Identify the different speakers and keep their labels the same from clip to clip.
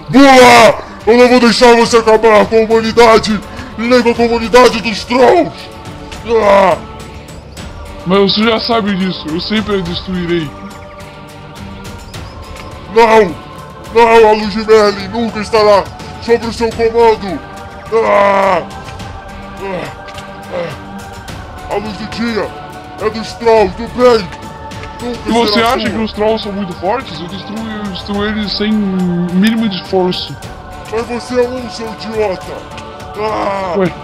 Speaker 1: Boa! Eu não vou deixar você acabar com a humanidade e nem com a comunidade dos Trolls! Ah!
Speaker 2: Mas você já sabe disso, eu sempre a destruirei.
Speaker 1: Não! Não, a luz de Merlin nunca estará sob o seu comando! Ah! A luz do dia é dos Trolls, do bem! Nunca
Speaker 2: E você
Speaker 1: será
Speaker 2: acha
Speaker 1: sua.
Speaker 2: que os trolls são muito fortes? Eu destruo eles sem mínimo de esforço.
Speaker 1: Mas você é um, seu idiota! Ah!
Speaker 2: Ué,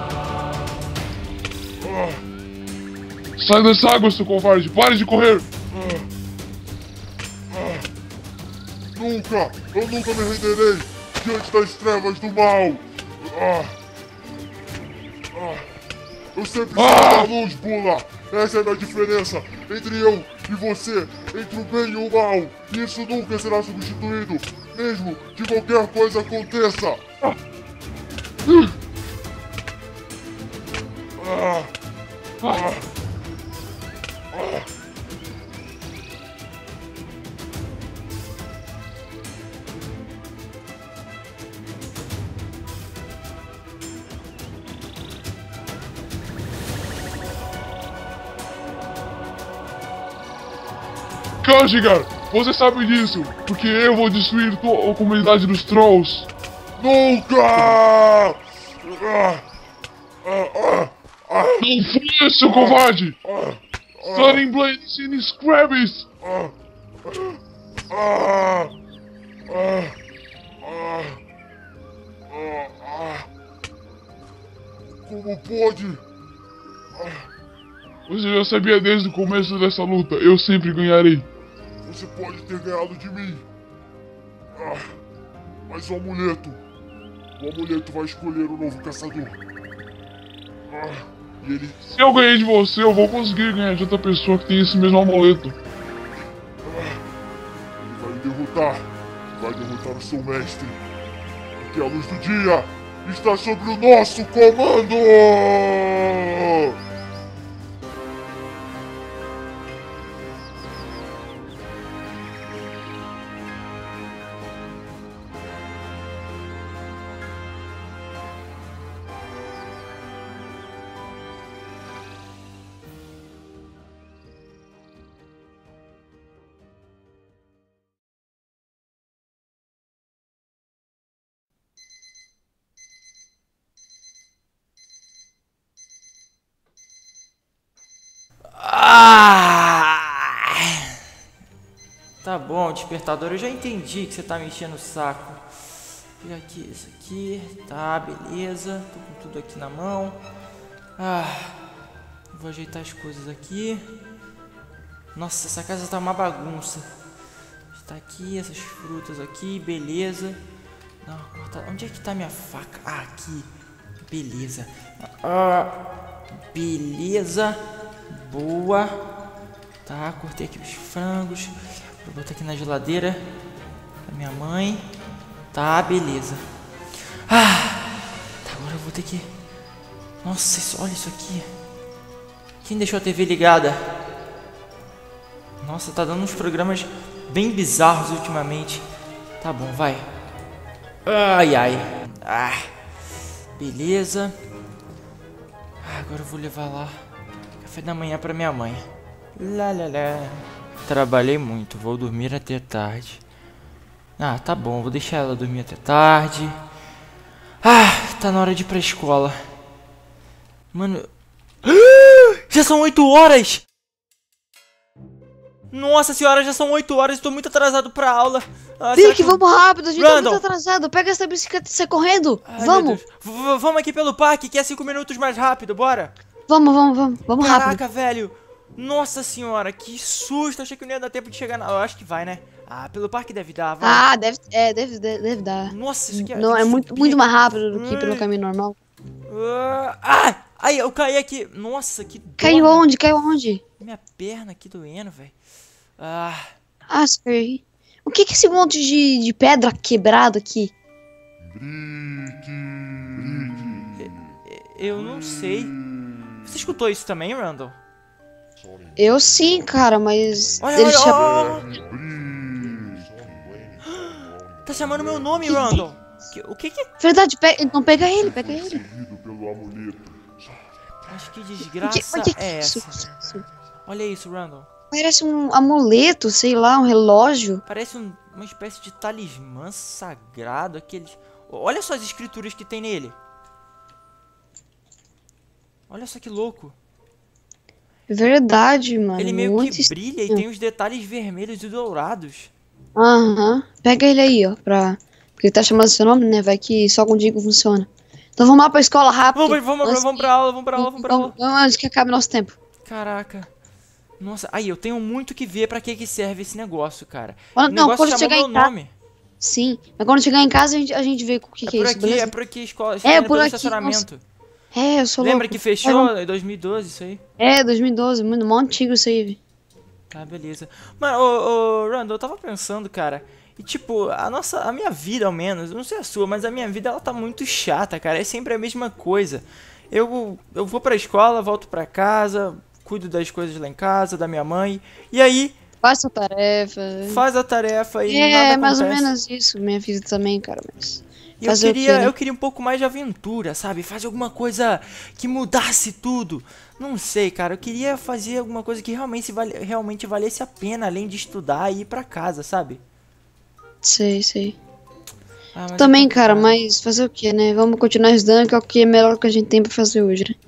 Speaker 2: sai dessa água, seu covarde! Pare de correr!
Speaker 1: Nunca! Eu nunca me renderei diante das trevas do mal! Ah! Eu sempre serei a luz, Bula! Essa é a diferença entre eu e você, entre o bem e o mal! E isso nunca será substituído, mesmo que qualquer coisa aconteça!
Speaker 2: Kanjigar, você sabe disso, porque eu vou destruir a comunidade dos trolls.
Speaker 1: Nunca!
Speaker 2: Não foi, seu covarde! Sunning Blades e Scrabbies!
Speaker 1: Como pode?
Speaker 2: Você já sabia desde o começo dessa luta, eu sempre ganharei.
Speaker 1: Você pode ter ganhado de mim. Mas o amuleto vai escolher o novo caçador. E ele
Speaker 2: Se eu ganhei de você, eu vou conseguir ganhar de outra pessoa que tem esse mesmo amuleto.
Speaker 1: vai derrotar o seu mestre. Porque a luz do dia está sobre o nosso comando!
Speaker 3: Tá bom, despertador, eu já entendi que você tá me enchendo o saco. E aqui, isso aqui, tá, beleza. Tô com tudo aqui na mão. Vou ajeitar as coisas aqui. Nossa, essa casa tá uma bagunça. Tá aqui, essas frutas aqui, beleza. Dá uma cortada. Onde é que tá minha faca? Aqui. Beleza. Beleza. Boa. Tá, cortei aqui os frangos. Vou botar aqui na geladeira da minha mãe. Tá, beleza. Tá, agora eu vou ter que... Nossa, olha isso aqui. Quem deixou a TV ligada? Nossa, tá dando uns programas bem bizarros ultimamente. Tá bom, vai. Beleza. Agora eu vou levar lá café da manhã pra minha mãe. Trabalhei muito, vou dormir até tarde. Tá bom, vou deixar ela dormir até tarde. Tá na hora de ir pra escola. Mano... Já são 8 horas! Nossa senhora, já são 8 horas, estou muito atrasado pra aula.
Speaker 4: Vic, vamos rápido, a gente tá
Speaker 3: Randall,
Speaker 4: muito atrasado. Pega essa bicicleta e sai correndo.
Speaker 3: ai,
Speaker 4: Vamos.
Speaker 3: Vamos aqui pelo parque, que é 5 minutos mais rápido, bora.
Speaker 4: Vamos rápido.
Speaker 3: Caraca, velho. Nossa senhora, que susto. Achei que não ia dar tempo de chegar na... Eu acho que vai, né? Pelo parque deve dar, vai.
Speaker 4: Deve dar.
Speaker 3: Nossa, isso aqui
Speaker 4: Não, é muito mais rápido do que pelo caminho normal.
Speaker 3: Ai, eu caí aqui. Nossa, que dor.
Speaker 4: Caiu onde? Caiu onde?
Speaker 3: Minha perna aqui doendo, velho.
Speaker 4: Sei. O que é esse monte de pedra quebrado aqui?
Speaker 3: Eu não sei. Você escutou isso também, Randall?
Speaker 4: Eu sim, cara, mas...
Speaker 3: Olha,
Speaker 4: eles
Speaker 3: olha, Tá chamando meu nome, Randall. O que que...
Speaker 4: Verdade, então pega ele, pega ele.
Speaker 1: Possuído pelo amuleto.
Speaker 3: Mas que
Speaker 4: O
Speaker 3: desgraça
Speaker 4: que
Speaker 3: é
Speaker 4: é isso?
Speaker 3: essa? Olha isso, Randall.
Speaker 4: Parece um amuleto, sei lá, um relógio.
Speaker 3: Parece uma espécie de talismã sagrado, aqueles... Olha só as escrituras que tem nele. Olha só que louco.
Speaker 4: Verdade, mano.
Speaker 3: Ele meio
Speaker 4: muito
Speaker 3: que brilha e
Speaker 4: estranho.
Speaker 3: tem os detalhes vermelhos e dourados.
Speaker 4: Aham. Pega ele aí, ó, Porque ele tá chamando seu nome, né? Vai que só contigo funciona. Então vamos lá pra escola rápido.
Speaker 3: Vamos pra aula, vamos pra aula.
Speaker 4: Vamos antes que acabe nosso tempo.
Speaker 3: Caraca. Nossa, aí eu tenho muito que ver pra que serve esse negócio, cara.
Speaker 4: Quando-
Speaker 3: O
Speaker 4: não,
Speaker 3: negócio
Speaker 4: quando
Speaker 3: chamou
Speaker 4: chegar
Speaker 3: meu
Speaker 4: em casa-
Speaker 3: nome.
Speaker 4: Sim. Mas quando chegar em casa, a gente vê o que é isso, beleza?
Speaker 3: É por aqui, escola.
Speaker 4: É,
Speaker 3: Indo
Speaker 4: por
Speaker 3: pelo
Speaker 4: aqui,
Speaker 3: estacionamento.
Speaker 4: É, eu sou
Speaker 3: Lembra
Speaker 4: louco.
Speaker 3: que fechou em 2012 isso aí?
Speaker 4: É, 2012, muito mó antigo isso aí.
Speaker 3: Tá, beleza. Mano, ô Randall, eu tava pensando, cara. E tipo, a minha vida ao menos, eu não sei a sua, mas a minha vida ela tá muito chata, cara. É sempre a mesma coisa. Eu vou pra escola, volto pra casa, cuido das coisas lá em casa, da minha mãe. E aí,
Speaker 4: Faz sua tarefa.
Speaker 3: faz a tarefa e
Speaker 4: É,
Speaker 3: nada
Speaker 4: mais ou
Speaker 3: acontece.
Speaker 4: menos isso, minha vida também, cara, mas...
Speaker 3: E
Speaker 4: Fazer o quê, né?
Speaker 3: eu queria um pouco mais de aventura, sabe? Fazer alguma coisa que mudasse tudo. Não sei, cara. Eu queria fazer alguma coisa que realmente valesse a pena, além de estudar e ir pra casa, sabe?
Speaker 4: Sei.
Speaker 3: Ah, mas
Speaker 4: Também,
Speaker 3: é
Speaker 4: cara,
Speaker 3: complicado.
Speaker 4: mas fazer o quê, né? Vamos continuar estudando, que é o que é melhor que a gente tem pra fazer hoje, né?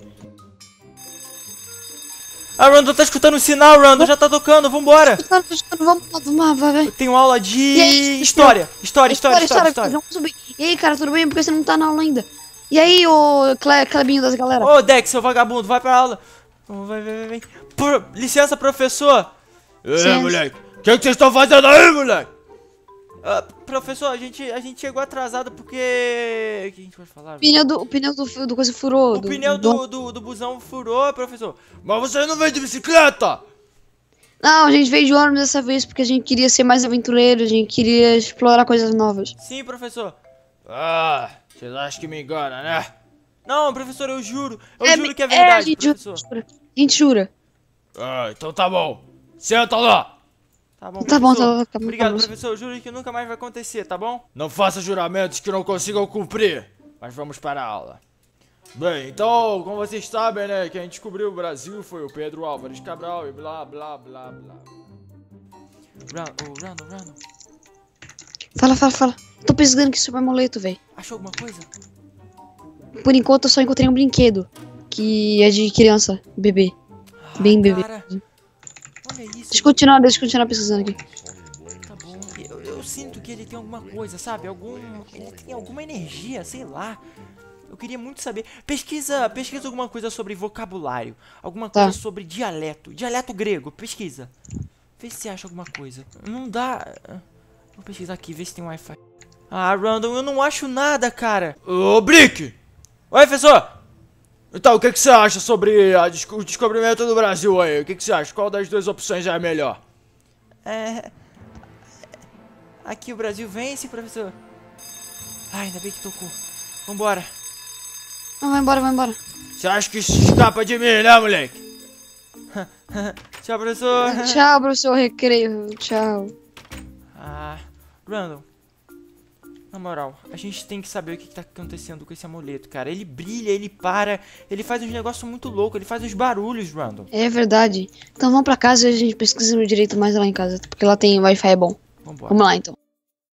Speaker 3: Ah, Randall, tá escutando o sinal, Randall. Já tá tocando, vambora.
Speaker 4: Tô escutando, vamos lá, vai.
Speaker 3: Eu tenho aula de
Speaker 4: E aí,
Speaker 3: história. História.
Speaker 4: Vamos subir. E aí, cara, tudo bem? Porque você não tá na aula ainda. E aí, ô Clebinho das galera?
Speaker 3: Ô, Dex, seu vagabundo, vai pra aula. Vem. Licença, professor.
Speaker 4: Licença.
Speaker 3: moleque. O que vocês estão fazendo aí, moleque? Professor, a gente chegou atrasado porque... O que a gente pode falar?
Speaker 4: O pneu do coisa furou.
Speaker 3: O pneu do busão furou, professor. Mas você não veio de bicicleta?
Speaker 4: Não, a gente veio de ônibus dessa vez porque a gente queria ser mais aventureiro, a gente queria explorar coisas novas.
Speaker 3: Sim, professor. Ah, vocês acham que me engana, né? Não, professor, eu juro. Eu juro que é
Speaker 4: a
Speaker 3: verdade,
Speaker 4: gente
Speaker 3: professor.
Speaker 4: jura. A gente jura.
Speaker 2: Ah, então tá bom. Senta lá.
Speaker 3: Tá bom,
Speaker 4: Tá bom,
Speaker 3: professor.
Speaker 4: tá bom.
Speaker 3: Obrigado, professor. Eu juro que nunca mais vai acontecer, tá bom?
Speaker 2: Não faça juramentos que não consigam cumprir. Mas vamos para a aula. Bem, então, como vocês sabem, né, quem descobriu o Brasil foi o Pedro Álvares Cabral e blá, blá, blá, blá.
Speaker 3: Randall.
Speaker 4: Fala. Tô pesquisando aqui sobre amuleto, velho.
Speaker 3: Achou alguma coisa?
Speaker 4: Por enquanto eu só encontrei um brinquedo. Que é de criança, bebê. Bem bebê.
Speaker 3: Cara, olha isso.
Speaker 4: Deixa eu continuar pesquisando aqui.
Speaker 3: Tá bom. Eu sinto que ele tem alguma coisa, sabe? Ele tem alguma energia, sei lá. Eu queria muito saber. Pesquisa alguma coisa sobre vocabulário. Alguma
Speaker 4: Tá.
Speaker 3: coisa sobre dialeto. Dialeto grego, pesquisa. Vê se você acha alguma coisa. Não dá. Vou pesquisar aqui, ver se tem Wi-Fi. Ah, Randall, eu não acho nada, cara.
Speaker 2: Ô, Brick!
Speaker 3: Oi, professor!
Speaker 2: Então, o que você acha sobre o descobrimento do Brasil aí? O que você acha? Qual das duas opções é a melhor?
Speaker 3: Aqui o Brasil vence, professor. Ai, ainda bem que tocou. Vambora.
Speaker 4: Não, vai embora.
Speaker 2: Você acha que isso escapa de mim, né, moleque?
Speaker 3: Tchau, professor.
Speaker 4: Tchau, professor recreio. Tchau.
Speaker 3: Ah, Randall. Na moral, a gente tem que saber o que tá acontecendo com esse amuleto, cara. Ele brilha, ele para, ele faz uns negócios muito loucos, ele faz uns barulhos, Randall.
Speaker 4: É verdade. Então vamos pra casa e a gente pesquisa no direito mais lá em casa. Porque lá tem Wi-Fi é bom.
Speaker 3: Vambora.
Speaker 4: Vamos lá, então.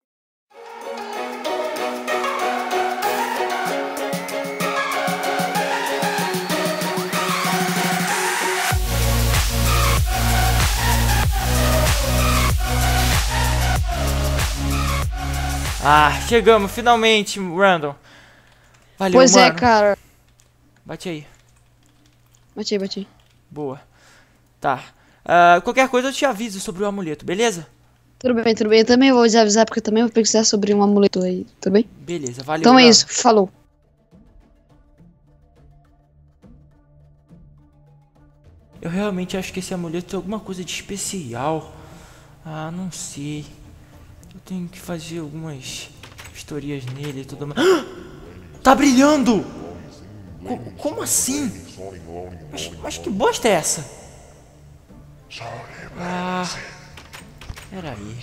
Speaker 3: Ah, chegamos, finalmente, Randall. Valeu,
Speaker 4: Pois
Speaker 3: mano.
Speaker 4: é, cara.
Speaker 3: Bate aí.
Speaker 4: Bati aí.
Speaker 3: Boa. Tá. Qualquer coisa eu te aviso sobre o amuleto, beleza?
Speaker 4: Tudo bem. Eu também vou avisar porque eu também vou pesquisar sobre um amuleto aí. Tudo bem?
Speaker 3: Beleza, valeu.
Speaker 4: Então é
Speaker 3: Randall.
Speaker 4: isso. Falou.
Speaker 3: Eu realmente acho que esse amuleto tem alguma coisa de especial. Ah, não sei. Eu tenho que fazer algumas historias nele e tudo mais. Tá brilhando! Como assim? Mas que bosta é essa? Ah, Peraí.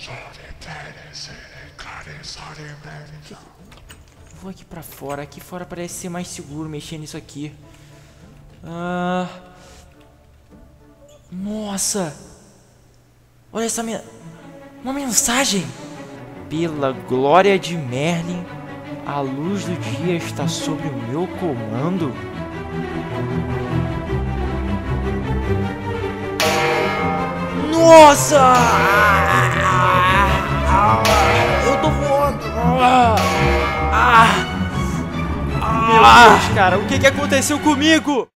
Speaker 3: Vou aqui pra fora. Aqui fora parece ser mais seguro mexer nisso aqui. Nossa! Olha essa uma mensagem! Pela glória de Merlin, a luz do dia está sob o meu comando. Nossa! Eu tô voando! Meu Deus, cara, o que aconteceu comigo?